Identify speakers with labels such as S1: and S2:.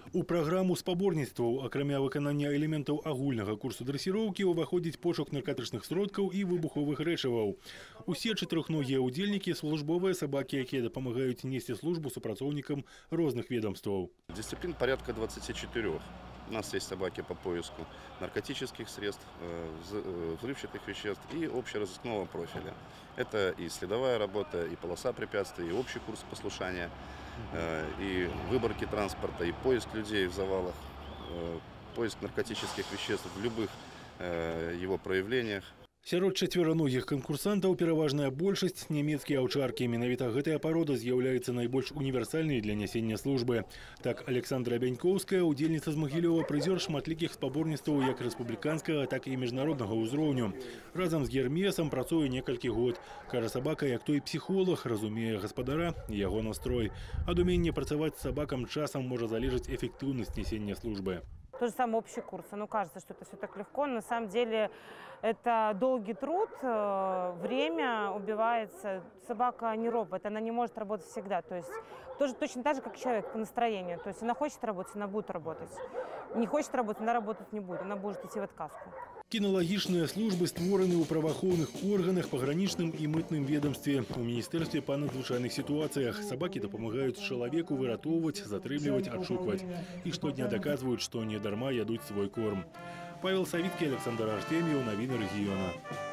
S1: У праграму спаборніцтваў, акрамя выканання элементаў агульнага курсу дрэсіроўкі, уваходзіць пошук наркотычных сродкаў і выбуховых рэчываў. Усе чатырохногія ўдзельнікі – службовыя сабакі, якія дапамагаюць несці службу супрацоўнікам розных ведомстваў.
S2: Дисциплин порядка 24. У нас есть собаки по поиску наркотических средств, взрывчатых веществ и общеразыскного профиля. Это и следовая работа, и полоса препятствий, и общий курс послушания, и выборки транспорта, и поиск людей в завалах, поиск наркотических веществ в любых его проявлениях.
S1: Сярод чацвераногіх канкурсантаў пераважная большасць нямецкія аўчаркі. Менавіта гэтая парода з'яўляецца найбольш універсальнай для нясення службы. Так, Александра Бянькоўская, удзельніца з Магілёва, прызёр шматлікіх спаборніцтваў як рэспубліканскага, так і міжнароднага ўзроўню. Разам з Гермесам працуе некалькі год. Кажа, сабака, як той псіхолог, разумее гаспадара і яго настрой. Ад умення працаваць з сабакам часам можа залежаць эфектыўнасць несення службы.
S3: То же самое общий курс. Ну, кажется, что это все так легко. На самом деле это долгий труд, время убивается. Собака не робот, она не может работать всегда. То есть тоже точно так же, как человек по настроению. То есть она хочет работать, она будет работать. Не хочет работать, она работать не будет. Она будет идти в отказку.
S1: Кіналагічныя службы створаны ў праваахоўных органах, пагранічным і мытным ведомстве. У міністэрстве па надзвычайных сітуацыях сабакі дапамагаюць чалавеку выратоўваць, затрымліваць, адшукваць. І штодня даказваюць, што не дарма ядуць свой корм. Павел Савіцкі, Александр Артемьев, навіны рэгіёна.